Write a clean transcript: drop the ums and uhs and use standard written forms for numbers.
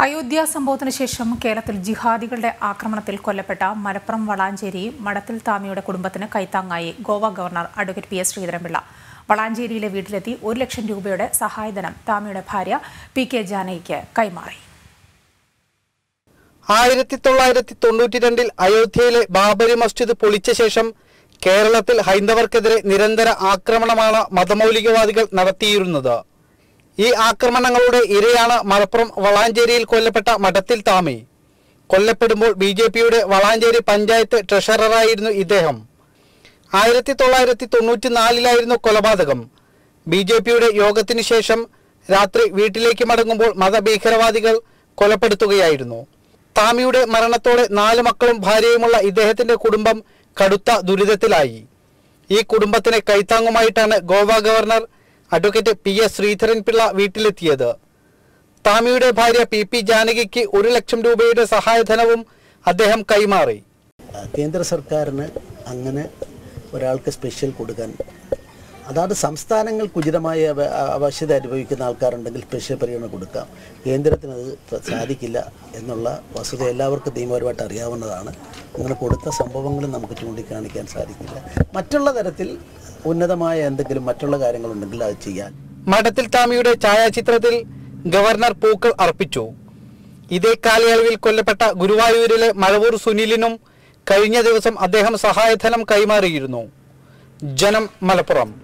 അയോധ്യ സംഭവത്തിന് ശേഷം കേരളത്തിൽ ജിഹാദികളുടെ ആക്രമണത്തിൽ കൊല്ലപ്പെട്ട മലപ്പുറം വളാഞ്ചേരി മഠത്തിൽ താമിയുടെ കുടുംബത്തിന് കൈത്താങ്ങായി Goa governor advocate P S. Sreedharan Pillai വളാഞ്ചേരിയിലെ വീട്ടിലെത്തി 1 ലക്ഷം രൂപയുടെ സഹായധനം താമിയുടെ ഭാര്യ പി.കെ. ജാനകിക്ക് കൈമാറി. 1992 അയോധ്യയിലെ ബാബരി മസ്ജിദ് പൊളിച്ച ശേഷം കേരളത്തിൽ ഹൈന്ദവർക്കെതിരെ നിരന്തര ആക്രമണമാണ് മതമൗലികവാദികൾ നടത്തിയിരുന്നത്. ഈ ആക്രമണങ്ങളുടെ ഇരയാണ് മലപ്പുറം വളാഞ്ചേരിയിൽ കൊല്ലപ്പെട്ട മഠത്തിൽ താമി. കൊല്ലപ്പെടുമ്പോൾ BJPയുടെ വളാഞ്ചേരി പഞ്ചായത്ത് ട്രഷററായിരുന്നു ഇദ്ദേഹം. 1994 കൊലപാതകം. BJPയുടെ യോഗത്തിന് ശേഷം രാത്രി വീട്ടിലേക്ക് മടങ്ങുമ്പോൾ മതഭീകരവാദികൾ കൊലപ്പെടുത്തുകയായിരുന്നു. താമിയുടെ മരണത്തോടെ 4 മക്കളും ഭാര്യയുമുള്ള ഇദ്ദേഹത്തിന്റെ കുടുംബം കടുത്ത ദുരിതത്തിലായി. ഈ കുടുംബത്തിന് കൈത്താങ്ങുമായിട്ടാണ് Goa governor advocate P S. Sreedharan Pillai വീട്ടിലെത്തിയത്. താമിയുടെ ഭാര്യ പി.പി. ജാനകിക്ക് 1 ലക്ഷം രൂപയുടെ സഹായധനവും അദ്ദേഹം കൈമാറി. കേന്ദ്ര സർക്കാരിന് അങ്ങനെ ഒരാൾക്ക് സ്പെഷ്യൽ കൊടുക്കാൻ, അതായത് സംസ്ഥാനങ്ങൾക്ക് ഉചിതമായ ആവശ്യത അനുഭവിക്കുന്ന ആൾക്കാരുണ്ടെങ്കിൽ സ്പെഷ്യൽ പരിഗണന കൊടുക്കാം. കേന്ദ്രത്തിന് അത് സാധിക്കില്ല എന്നുള്ള വസ്തുത എല്ലാവർക്കും നിയമപരമായിട്ട് അറിയാവുന്നതാണ്. അങ്ങനെ കൊടുത്ത സംഭവങ്ങളും നമുക്ക് ചൂണ്ടിക്കാണിക്കാൻ സാധിക്കില്ല. മറ്റുള്ള തരത്തിൽ ഉന്നതമായ എന്തെങ്കിലും മറ്റുള്ള കാര്യങ്ങളുണ്ടെങ്കിൽ അത് ചെയ്യാൻ. മഠത്തിൽ താമിയുടെ ഛായാചിത്രത്തിൽ ഗവർണർ പൂക്കൾ അർപ്പിച്ചു. ഇതേ കാലയളവിൽ കൊല്ലപ്പെട്ട ഗുരുവായൂരിലെ മഴവൂർ സുനിലിനും കഴിഞ്ഞ ദിവസം അദ്ദേഹം സഹായധനം കൈമാറിയിരുന്നു. ജനം, മലപ്പുറം.